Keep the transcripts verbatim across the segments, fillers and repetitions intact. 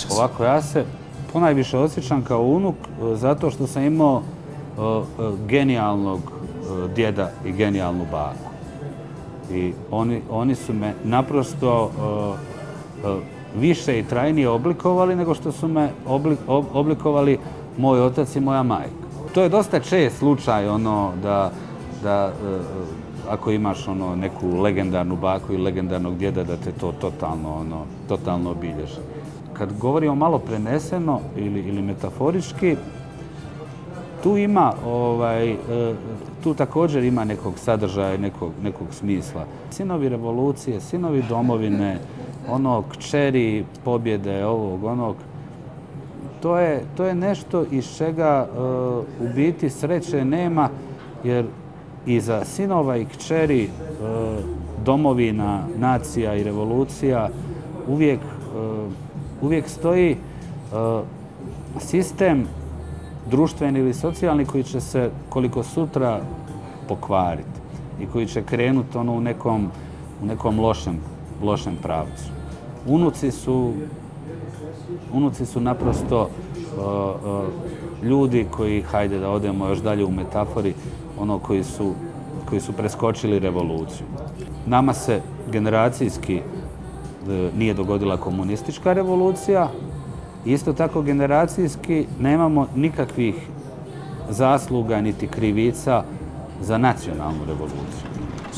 Ovako, ja se ponajviše osjećam kao unuk zato što sam imao genijalnog djeda i genijalnu baku. I oni, oni su me naprosto više i trajnije oblikovali nego što su me oblik, oblikovali moj otac i moja majka. To je dosta čest slučaj ono da, da ako imaš ono neku legendarnu baku ili legendarnog djeda da te to totalno, ono, totalno obilježi. Kad govorimo malo preneseno ili, ili metaforički, tu ima, ovaj, tu također ima nekog sadržaja, nekog, nekog smisla. Sinovi revolucije, sinovi domovine, ono kćeri pobjede, ovog, onog, to je, to je nešto iz čega uh, u biti sreće nema, jer iza sinova i kćeri uh, domovina, nacija i revolucija uvijek, uh, uvijek stoji uh, sistem društveni ili socijalni koji će se koliko sutra pokvariti i koji će krenuti ono u nekom, u nekom lošem, lošem pravcu. Unuci su, unuci su naprosto uh, uh, ljudi koji, hajde da odemo još dalje u metafori, ono koji su, koji su preskočili revoluciju. Nama se generacijski uh, nije dogodila komunistička revolucija, isto tako generacijski nemamo nikakvih zasluga niti krivica za nacionalnu revoluciju.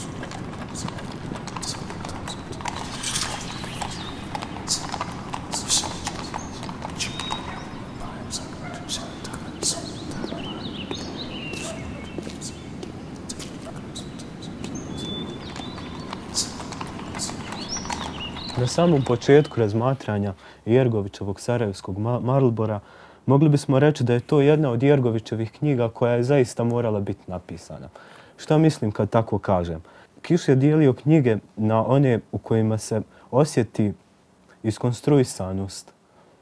Na samom početku razmatranja Jergovićevog Sarajevskog Marlbora mogli bismo reći da je to jedna od Jergovićevih knjiga koja je zaista morala biti napisana. Šta mislim kad tako kažem? Kiš je dijelio knjige na one u kojima se osjeti iskonstruisanost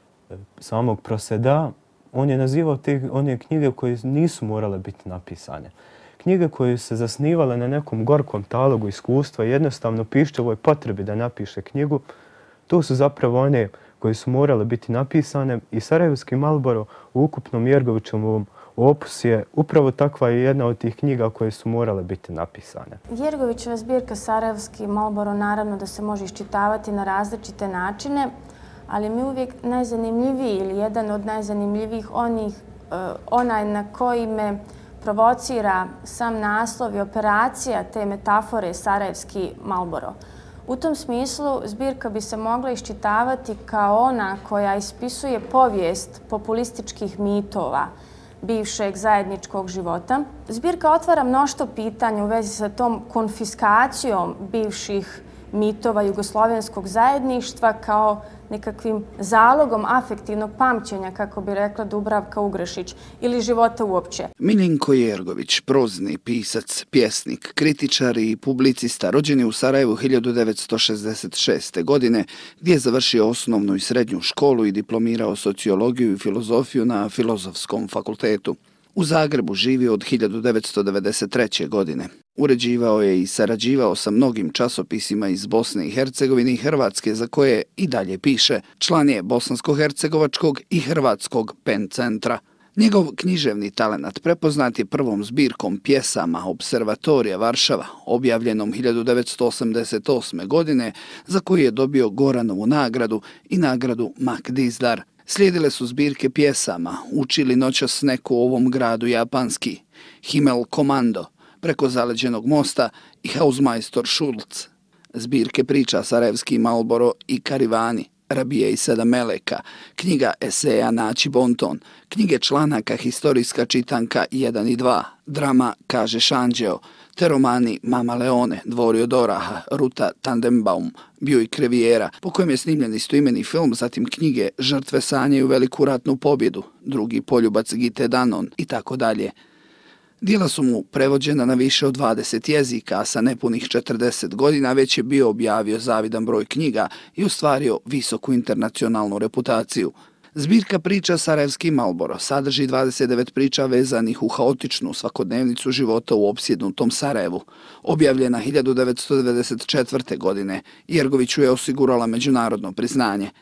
samog proseda. On je nazivao te one knjige koje nisu morale biti napisane. Knjige koje se zasnivale na nekom gorkom talogu iskustva i jednostavno pišćevoj potrebi da napiše knjigu, to su zapravo one koje su morale biti napisane i Sarajevski Marlboro u ukupnom Jergovićevom opusu je upravo takva je jedna od tih knjiga koje su morale biti napisane. Jergovićeva zbirka Sarajevski Marlboro naravno da se može iščitavati na različite načine, ali mi uvijek najzanimljiviji ili jedan od najzanimljivijih onih, onaj na koji me provocira sam naslov i operacija te metafore Sarajevski Marlboro. U tom smislu zbirka bi se mogla iščitavati kao ona koja ispisuje povijest populističkih mitova bivšeg zajedničkog života. Zbirka otvara mnoštvo pitanja u vezi sa tom konfiskacijom bivših mitova jugoslovenskog zajedništva kao nekakvim zalogom afektivnog pamćenja, kako bi rekla Dubravka Ugrešić, ili života uopće. Miljenko Jergović, prozni pisac, pjesnik, kritičar i publicista, rođen je u Sarajevu hiljadu devetsto šezdeset šeste. godine, gdje je završio osnovnu i srednju školu i diplomirao sociologiju i filozofiju na Filozofskom fakultetu. U Zagrebu živio od hiljadu devetsto devedeset treće. godine. Uređivao je i sarađivao sa mnogim časopisima iz Bosne i Hercegovine i Hrvatske, za koje i dalje piše. Član je Bosansko-hercegovačkog i Hrvatskog Pen centra. Njegov književni talenat prepoznat je prvom zbirkom pjesama Observatorija Varšava, objavljenom hiljadu devetsto osamdeset osme. godine, za koju je dobio Goranovu nagradu i nagradu Mak Dizdar. Slijedile su zbirke pjesama Učili noćas neko u ovom gradu japanski, Himmel komando, Preko zaleđenog mosta i Hausmeister Schulz. Zbirke priča Sarajevski Marlboro i Karivani, Rabije i sedam meleka, knjiga eseja Naći bonton, knjige članaka Historijska čitanka jedan i dva, drama Kaže Šanđeo, te romani Mama Leone, Dvori od oraha, Ruta Tandembaum, Buick Riviera, po kojem je snimljen istoimeni film, zatim knjige Žrtve sanjaju veliku ratnu pobjedu, Drugi poljubac Gite Danon i tako dalje. Dijela su mu prevođena na više od dvadeset jezika, a sa nepunih četrdeset godina već je bio objavio zavidan broj knjiga i ostvario visoku internacionalnu reputaciju. Zbirka priča Sarajevski Marlboro sadrži dvadeset devet priča vezanih u haotičnu svakodnevnicu života u opsjednutom Sarajevu. Objavljena hiljadu devetsto devedeset četvrte. godine, Jergoviću je osigurala međunarodno priznanje.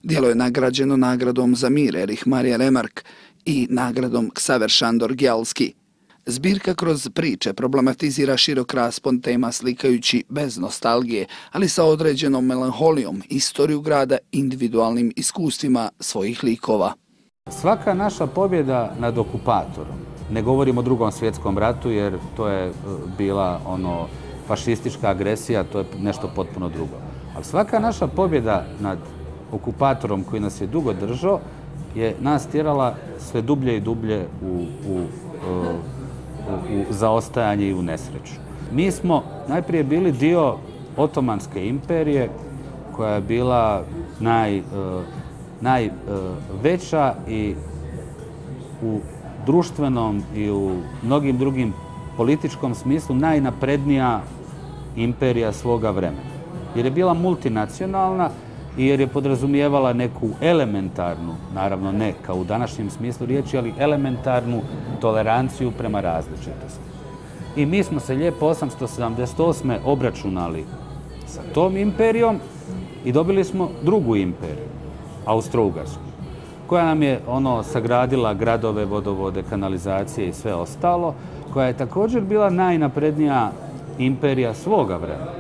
Djelo je nagrađeno nagradom za mir Erich Maria Remarque i nagradom Ksaver Šandor Gjalski. Zbirka kroz priče problematizira širok raspon tema slikajući bez nostalgije, ali sa određenom melanholijom, istoriju grada individualnim iskustvima svojih likova. Svaka naša pobjeda nad okupatorom, ne govorim o drugom svjetskom ratu jer to je bila ono fašistička agresija, to je nešto potpuno drugo. Ali svaka naša pobjeda nad okupatorom koji nas je dugo držao je nas tjerala sve dublje i dublje u, u, u, u zaostajanje i u nesreću. Mi smo najprije bili dio Otomanske imperije koja je bila naj, najveća i u društvenom i u mnogim drugim političkom smislu najnaprednija imperija svoga vremena. Jer je bila multinacionalna i jer je podrazumijevala neku elementarnu, naravno ne kao u današnjem smislu riječi, ali elementarnu toleranciju prema različitosti. I mi smo se lijepo osamsto sedamdeset osme obračunali sa tom imperijom i dobili smo drugu imperiju, Austro-Ugarsku, koja nam je ono sagradila gradove, vodovode, kanalizacije i sve ostalo, koja je također bila najnaprednija imperija svoga vremena.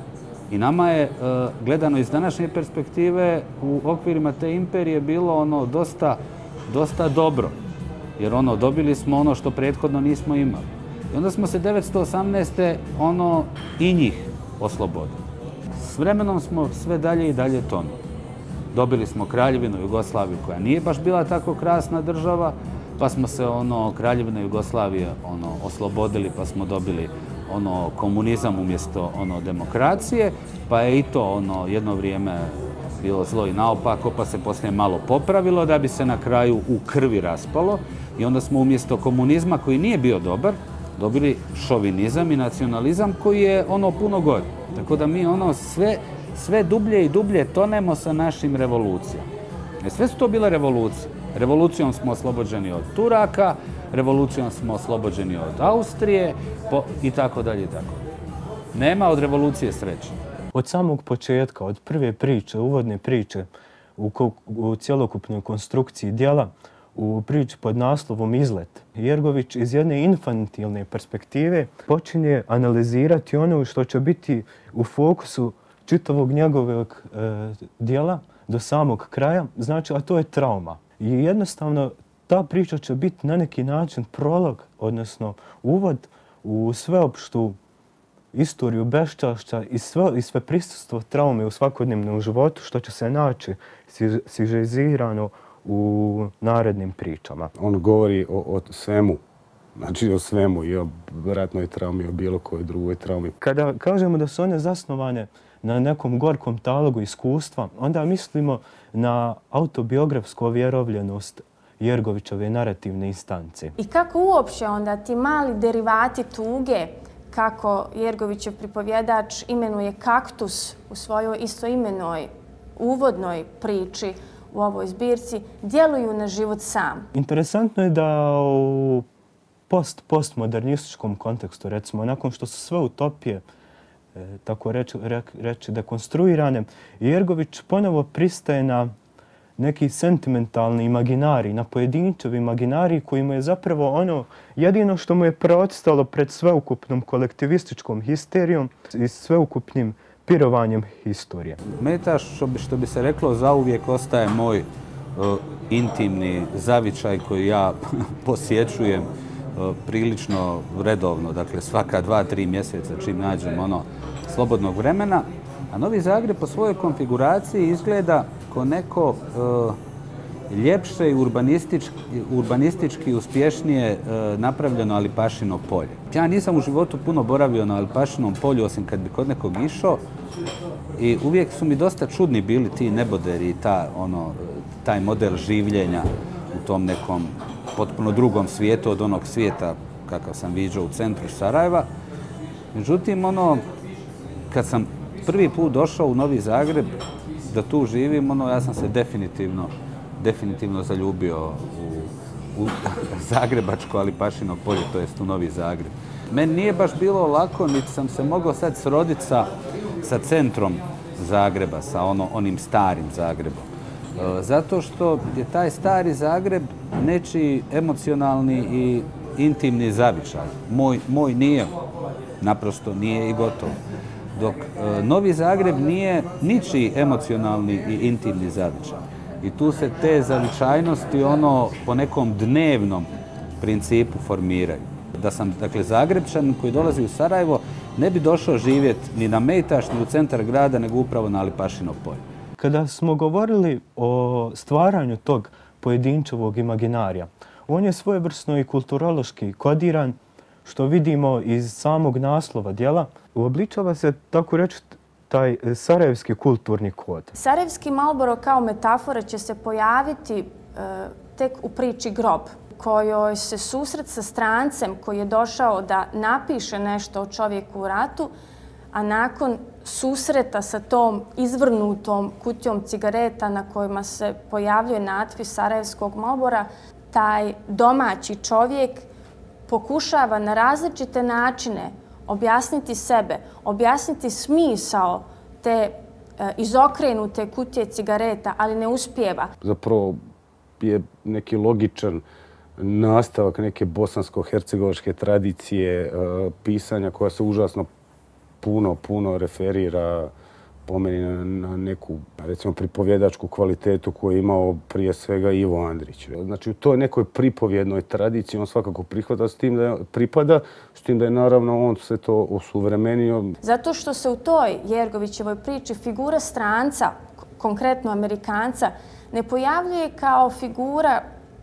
I nama je, gledano iz današnje perspektive, u okvirima te imperije bilo ono dosta, dosta dobro. Jer ono, dobili smo ono što prethodno nismo imali. I onda smo se devetsto osamnaeste ono i njih oslobodili. S vremenom smo sve dalje i dalje tonuli. Dobili smo Kraljevinu Jugoslaviju koja nije baš bila tako krasna država, pa smo se ono Kraljevine Jugoslavije ono oslobodili, pa smo dobili ono komunizam umjesto ono demokracije, pa je i to ono jedno vrijeme bilo zlo i naopako, pa se poslije malo popravilo da bi se na kraju u krvi raspalo i onda smo umjesto komunizma koji nije bio dobar dobili šovinizam i nacionalizam koji je ono puno gori. Tako da mi ono sve, sve dublje i dublje tonemo sa našim revolucijama. E sve su to bile revolucije. Revolucijom smo oslobođeni od Turaka, revolucijom smo oslobođeni od Austrije po, i tako dalje i tako. Nema od revolucije sreće. Od samog početka, od prve priče, uvodne priče u, u cjelokupnoj konstrukciji djela, u priči pod naslovom Izlet, Jergović iz jedne infantilne perspektive počinje analizirati ono što će biti u fokusu čitavog njegovog e, djela do samog kraja, znači, a to je trauma. I jednostavno ta priča će biti na neki način prolog, odnosno uvod u sveopštu istoriju beščašća i sve, i sve prisustvo traume u svakodnevnom životu što će se naći sižezirano u narednim pričama. On govori o, o svemu, znači o svemu, i o ratnoj traumi, i o bilo kojoj drugoj traumi. Kada kažemo da su one zasnovane na nekom gorkom talogu iskustva, onda mislimo na autobiografsku ovjerovljenost Jergovićove narativne instance. I kako uopće onda ti mali derivati tuge, kako Jergovićev pripovjedač imenuje kaktus u svojoj istoimenoj uvodnoj priči u ovoj zbirci, djeluju na život sam. Interesantno je da u post-postmodernističkom kontekstu, recimo, nakon što su sve utopije tako reći, reći dekonstruirane, Jergović ponovo pristaje na neki sentimentalni imaginarij, na pojedinčev imaginarij koji mu je zapravo ono jedino što mu je preostalo pred sveukupnom kolektivističkom histerijom i sveukupnim pirovanjem historije. Meta, što bi, što bi se reklo, zauvijek ostaje moj uh, intimni zavičaj koji ja posjećujem uh, prilično redovno, dakle svaka dva, tri mjeseca čim nađem ono slobodnog vremena. A Novi Zagreb po svojoj konfiguraciji izgleda kao neko uh, ljepše i urbanistički, urbanistički uspješnije uh, napravljeno Alipašino polje. Ja nisam u životu puno boravio na Alipašinom polju, osim kad bi kod nekog išao. I uvijek su mi dosta čudni bili ti neboderi i ta, ono, taj model življenja u tom nekom potpuno drugom svijetu od onog svijeta kakav sam viđao u centru Sarajeva. Međutim, ono, kad sam prvi put došao u Novi Zagreb da tu živim, ono, ja sam se definitivno, definitivno zaljubio u, u zagrebačko Alipašino polje, to jest u Novi Zagreb. Meni nije baš bilo lako, niti sam se mogao sad sroditi sa, sa centrom Zagreba, sa ono, onim starim Zagrebom. Zato što je taj stari Zagreb nečiji emocionalni i intimni zavičaj. Moj, moj nije, naprosto nije i gotovo. Dok e, Novi Zagreb nije ničiji emocionalni i intimni zavičaj. I tu se te zavičajnosti ono po nekom dnevnom principu formiraju. Da sam, dakle, Zagrebčan koji dolazi u Sarajevo ne bi došao živjeti ni na Mejtaš, ni u centar grada, nego upravo na Lipašino polje. Kada smo govorili o stvaranju tog pojedinčevog imaginarija, on je svojevrsno i kulturološki kodiran, što vidimo iz samog naslova djela. Uobličava se, tako reći, taj sarajevski kulturni kod. Sarajevski Marlboro kao metafora će se pojaviti e, tek u priči Grob, kojoj se susret sa strancem koji je došao da napiše nešto o čovjeku u ratu, a nakon susreta sa tom izvrnutom kutijom cigareta na kojima se pojavljuje natpis Sarajevskog Marlbora, taj domaći čovjek pokušava na različite načine objasniti sebe, objasniti smisao te e, izokrenute kutije cigareta, ali ne uspijeva. Zapravo je neki logičan nastavak neke bosansko-hercegovačke tradicije e, pisanja koja se užasno puno, puno referira po meni na, na neku, recimo, pripovjedačku kvalitetu koju je imao prije svega Ivo Andrić. Znači, u toj nekoj pripovjednoj tradiciji on svakako prihvata s tim da je, pripada, s tim da je naravno on se to osuvremenio. Zato što se u toj Jergovićevoj priči figura stranca, konkretno Amerikanca, ne pojavljuje kao figura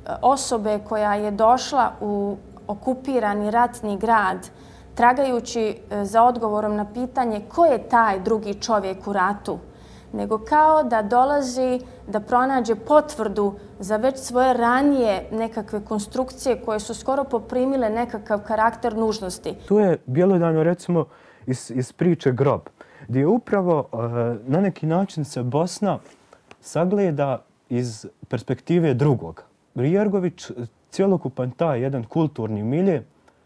osobe koja je došla u okupirani ratni grad, tragajući za odgovorom na pitanje ko je taj drugi čovjek u ratu, nego kao da dolazi da pronađe potvrdu za već svoje ranije nekakve konstrukcije koje su skoro poprimile nekakav karakter nužnosti. Tu je bjelodano, recimo, iz, iz priče Grob, gdje je upravo na neki način se Bosna sagleda iz perspektive drugog. Jergović, cjelokupan taj jedan kulturni milje,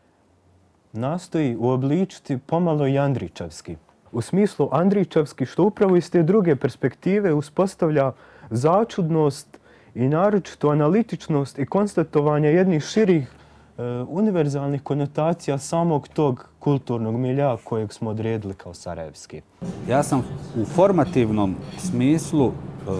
nastoji uobličiti pomalo i Andrićevski. U smislu Andrićevski, što upravo iz te druge perspektive uspostavlja začudnost i naročito analitičnost i konstatovanje jednih širih e, univerzalnih konotacija samog tog kulturnog milja kojeg smo odredili kao sarajevski. Ja sam u formativnom smislu e,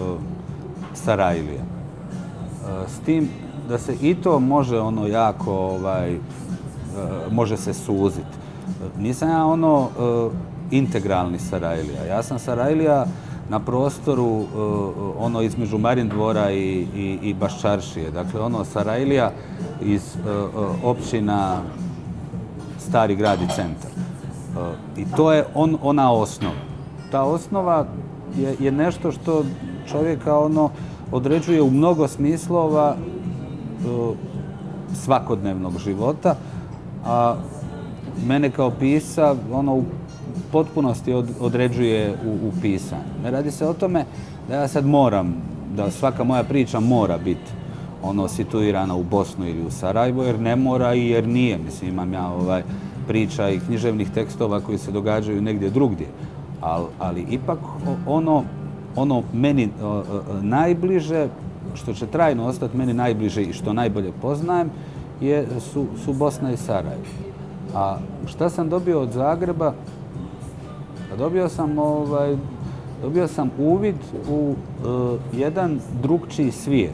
Sarajlija. E, s tim da se i to može ono jako ovaj, može se suziti. Nisam ja ono uh, integralni Sarajlija. Ja sam Sarajlija na prostoru uh, ono između Marindvora i, i, i Baščaršije. Dakle, ono Sarajlija iz uh, uh, općina Stari grad i centar. Uh, I to je on, ona osnova. Ta osnova je, je nešto što čovjeka ono određuje u mnogo smislova uh, svakodnevnog života, a mene kao pisa ono u potpunosti od, određuje u, u pisanju. Ne radi se o tome da ja sad moram, da svaka moja priča mora biti ono situirana u Bosnu ili u Sarajevo, jer ne mora i jer nije. Mislim, imam ja ovaj priča i književnih tekstova koji se događaju negdje drugdje. Al, ali ipak ono, ono meni o, o, najbliže, što će trajno ostati meni najbliže i što najbolje poznajem, je, su, su Bosna i Sarajevo. A šta sam dobio od Zagreba? Dobio sam, ovaj, dobio sam uvid u uh, jedan drugčiji svijet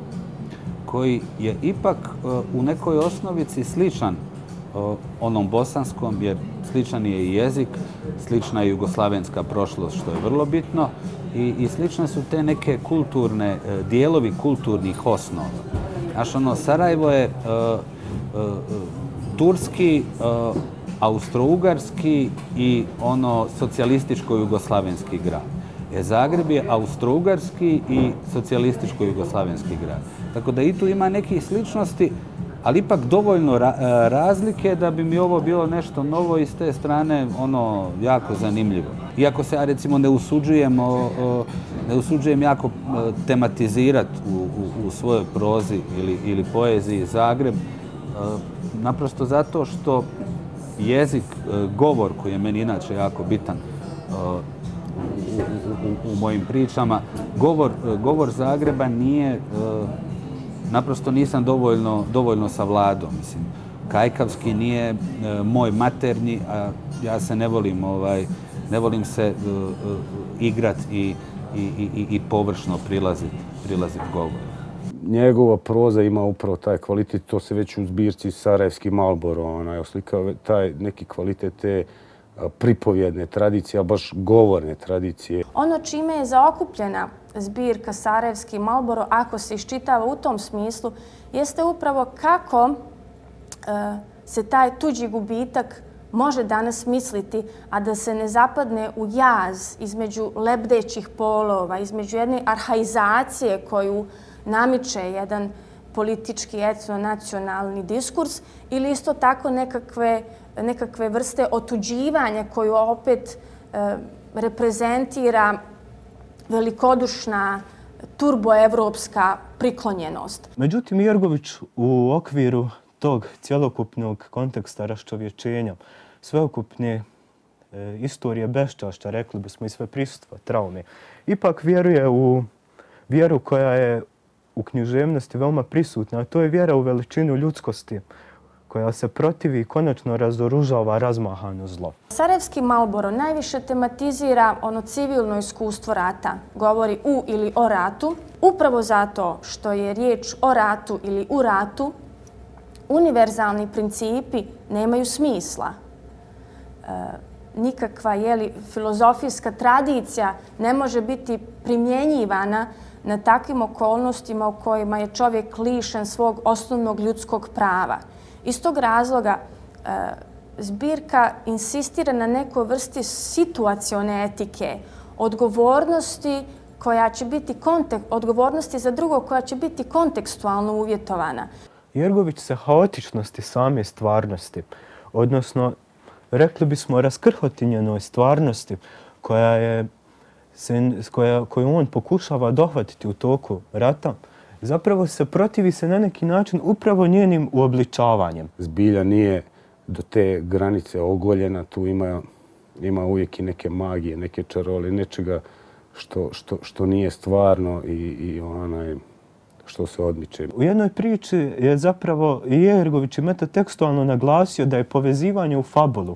koji je ipak uh, u nekoj osnovici sličan uh, onom bosanskom, jer sličan je i jezik, slična je jugoslavenska prošlost, što je vrlo bitno, i, i slične su te neke kulturne, uh, dijelovi kulturnih osnova. Znaš, ono, Sarajevo je uh, uh, turski, uh, austro-ugarski i ono socijalističko-jugoslavenski grad. E, Zagreb je austro-ugarski i socijalističko-jugoslavenski grad. Tako da i tu ima nekih sličnosti, ali ipak dovoljno ra razlike da bi mi ovo bilo nešto novo i s te strane ono jako zanimljivo. Iako se ja recimo ne usuđujem, o, o, ne usuđujem jako tematizirati u, u, u svojoj prozi ili, ili poeziji Zagreb, o, naprosto zato što jezik, govor koji je meni inače jako bitan u, u, u mojim pričama. Govor, govor Zagreba nije, naprosto nisam dovoljno, dovoljno savladao, mislim. Kajkavski nije moj maternji, a ja se ne volim, ovaj, ne volim se igrat i, i, i, i površno prilaziti prilazit govoru. Njegova proza ima upravo taj kvalitet, to se već u zbirci Sarajevski Marlboro onaj, oslikao taj neki kvalitet te pripovjedne tradicije, a baš govorne tradicije. Ono čime je zaokupljena zbirka Sarajevski Marlboro, ako se iščitava u tom smislu, jeste upravo kako e, se taj tuđi gubitak može danas misliti, a da se ne zapadne u jaz između lebdećih polova, između jedne arhaizacije koju namiče jedan politički etno-nacionalni diskurs ili isto tako nekakve, nekakve vrste otuđivanja koju opet e, reprezentira velikodušna turboevropska priklonjenost. Međutim, Jergović u okviru tog cjelokupnog konteksta raščovječenja, sveokupne e, istorije beščašća, rekli bismo i sve prisustva, traume, ipak vjeruje u vjeru koja je u književnosti veoma prisutna, a to je vjera u veličinu ljudskosti, koja se protivi i konačno razoružava razmahano zlo. Sarajevski Marlboro najviše tematizira ono civilno iskustvo rata, govori u ili o ratu, upravo zato što je riječ o ratu ili u ratu, univerzalni principi nemaju smisla. E, nikakva jeli, filozofijska tradicija ne može biti primjenjivana na takvim okolnostima u kojima je čovjek lišen svog osnovnog ljudskog prava. Iz tog razloga e, zbirka insistira na nekoj vrsti situacione etike, odgovornosti koja će biti kontek, odgovornosti za drugog koja će biti kontekstualno uvjetovana. Jergović se haotičnosti same stvarnosti, odnosno rekli bismo raskrhotinjenoj stvarnosti koja je Koja, koju on pokušava dohvatiti u toku rata, zapravo se protivi se na neki način upravo njenim uobličavanjem. Zbilja nije do te granice ogoljena, tu ima, ima uvijek i neke magije, neke čarole, nečega što, što, što nije stvarno i, i onaj, što se odmiče. U jednoj priči je zapravo i Jergović metatekstualno naglasio da je povezivanje u fabulu,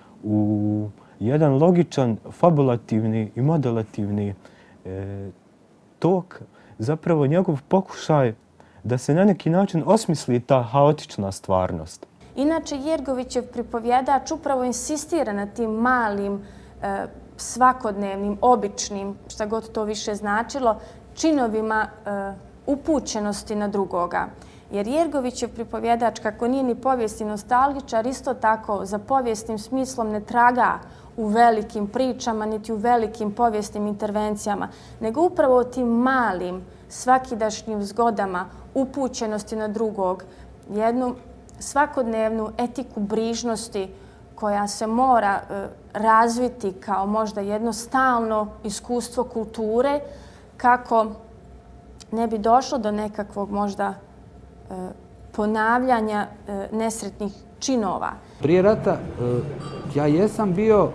u jedan logičan, fabulativni i modelativni e, tok, zapravo njegov pokušaj da se na neki način osmisli ta haotična stvarnost. Inače, Jergovićev pripovjedač upravo insistira na tim malim, e, svakodnevnim, običnim, šta god to više značilo, činovima e, upućenosti na drugoga. Jer Jergovićev pripovjedač, kako nije ni povijesni nostalgičar, isto tako za povijesnim smislom ne traga u velikim pričama, niti u velikim povijesnim intervencijama, nego upravo o tim malim, svakidašnjim zgodama upućenosti na drugog, jednu svakodnevnu etiku brižnosti koja se mora e, razviti kao možda jedno stalno iskustvo kulture, kako ne bi došlo do nekakvog možda e, ponavljanja e, nesretnih činova. Prije rata e, ja jesam bio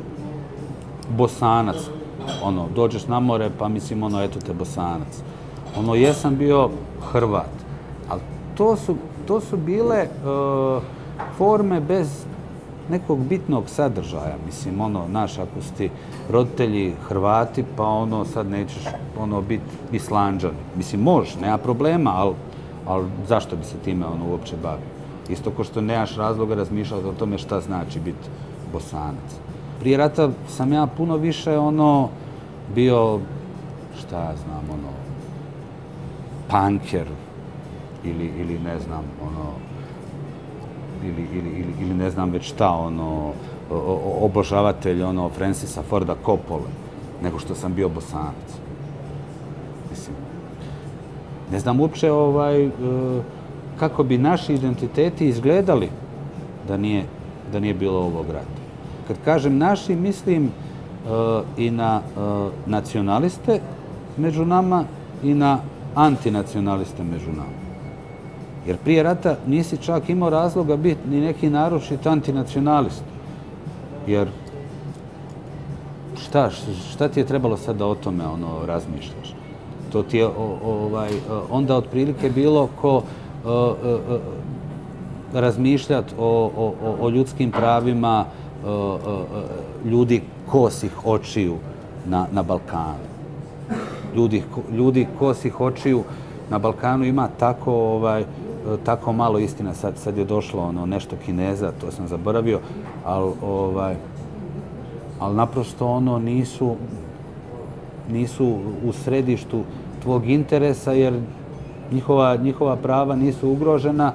Bosanac. Ono, dođeš na more pa mislim ono, eto te Bosanac. Ono, jesam bio Hrvat. Ali to su, to su bile e, forme bez nekog bitnog sadržaja. Mislim, ono, naš, ako si ti roditelji Hrvati, pa ono, sad nećeš ono, biti Islanđan. Mislim, možeš, nema problema, ali, ali zašto bi se time ono, uopće bavio? Isto ko što nemaš razloga razmišljati o tome šta znači biti Bosanac. Prije rata sam ja puno više ono bio, šta ja znam, ono, punker ili, ili ne znam, ono, ili, ili, ili, ili ne znam već šta, ono, obožavatelj ono, Francisa Forda Coppole, nego što sam bio Bosanac. Mislim, ne znam uopće ovaj, kako bi naši identiteti izgledali da nije, da nije bilo ovog rata. Kad kažem naši, mislim uh, i na uh, nacionaliste među nama i na antinacionaliste među nama. Jer prije rata nisi čak imao razloga biti ni neki naročit antinacionalist. Jer šta, šta ti je trebalo sad da o tome ono, razmišljaš? To ti je ovaj, onda otprilike bilo ko razmišljati o, o, o ljudskim pravima ljudi kosih očiju na, na Balkanu. Ljudi, ljudi kosih očiju na Balkanu ima tako, ovaj, tako malo istina. Sad, sad je došlo ono, nešto Kineza, to sam zaboravio, ali ovaj, ali naprosto ono nisu, nisu u središtu tvog interesa jer njihova, njihova prava nisu ugrožena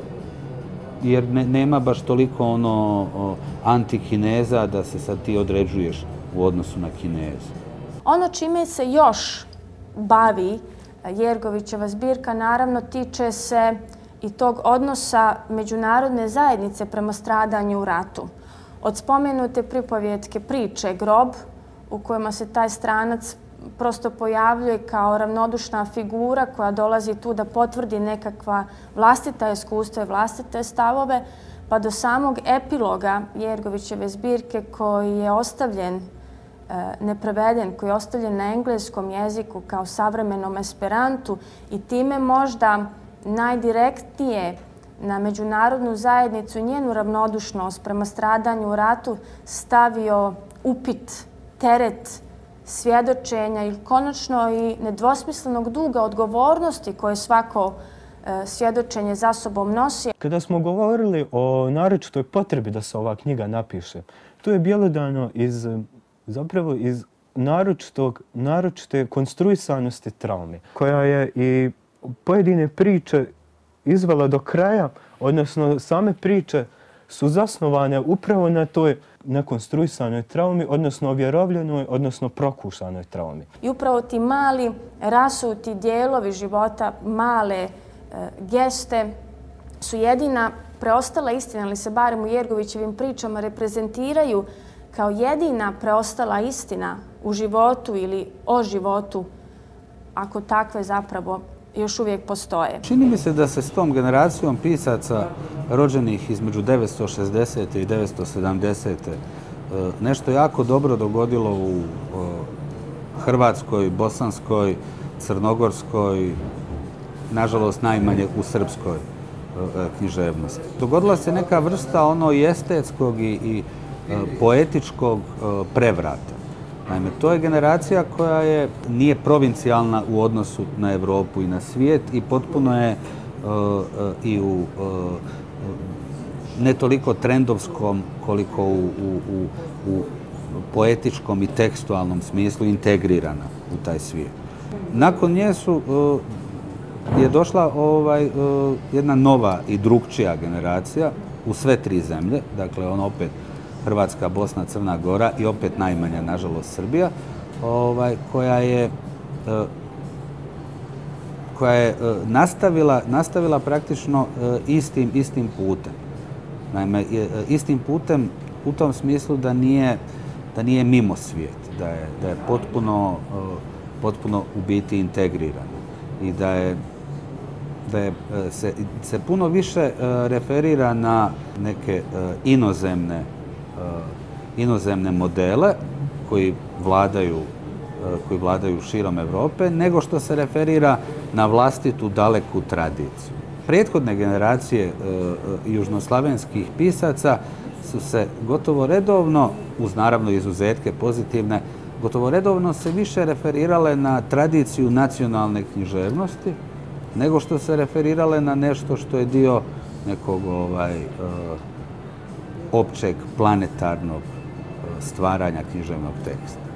jer ne, nema baš toliko ono anti-Kineza da se sad ti određuješ u odnosu na Kinezu. Ono čime se još bavi Jergovićeva zbirka naravno tiče se i tog odnosa međunarodne zajednice prema stradanju u ratu. Od spomenute pripovjetke priče Grob, u kojima se taj stranac prosto pojavljuje kao ravnodušna figura koja dolazi tu da potvrdi nekakva vlastita iskustva i vlastite stavove, pa do samog epiloga Jergovićeve zbirke koji je ostavljen, nepreveden, koji je ostavljen na engleskom jeziku kao savremenom esperantu i time možda najdirektnije na međunarodnu zajednicu i njenu ravnodušnost prema stradanju u ratu stavio upit, teret svjedočenja i konačno i nedvosmislenog duga odgovornosti koje svako svjedočenje za sobom nosi. Kada smo govorili o naročitoj potrebi da se ova knjiga napiše, to je bjelodano iz, zapravo iz naročitog, naročite konstruisanosti traume, koja je i pojedine priče izvela do kraja, odnosno same priče su zasnovane upravo na toj nekonstruisanoj traumi, odnosno ovjerovljenoj, odnosno prokušanoj traumi. I upravo ti mali rasuti dijelovi života, male e, geste su jedina preostala istina, ali se barem u Jergovićevim pričama reprezentiraju kao jedina preostala istina u životu ili o životu, ako takve zapravo još uvijek postoje. Čini mi se da se s tom generacijom pisaca rođenih između devetsto šezdesete i devetsto sedamdesete nešto jako dobro dogodilo u hrvatskoj, bosanskoj, crnogorskoj, nažalost najmanje u srpskoj književnosti. Dogodila se neka vrsta ono i estetskog i, i poetičkog prevrata. Naime, to je generacija koja je, nije provincijalna u odnosu na Evropu i na svijet i potpuno je uh, uh, i u uh, ne toliko trendovskom koliko u, u, u, u poetičkom i tekstualnom smislu integrirana u taj svijet. Nakon nje su, uh, je došla ovaj, uh, jedna nova i drugčija generacija u sve tri zemlje, dakle on opet Hrvatska, Bosna, Crna Gora i opet najmanja, nažalost, Srbija, ovaj, koja je, koja je nastavila, nastavila praktično istim, istim putem. Naime, istim putem u tom smislu da nije, da nije mimo svijet, da je, da je potpuno, potpuno u biti integrirana i da je da je, se, se puno više referira na neke inozemne inozemne modele koji vladaju, koji vladaju širom Evrope, nego što se referira na vlastitu daleku tradiciju. Prethodne generacije južnoslavenskih pisaca su se gotovo redovno, uz naravno izuzetke pozitivne, gotovo redovno se više referirale na tradiciju nacionalne književnosti, nego što se referirale na nešto što je dio nekog ovaj, općeg planetarnog stvaranja književnog teksta.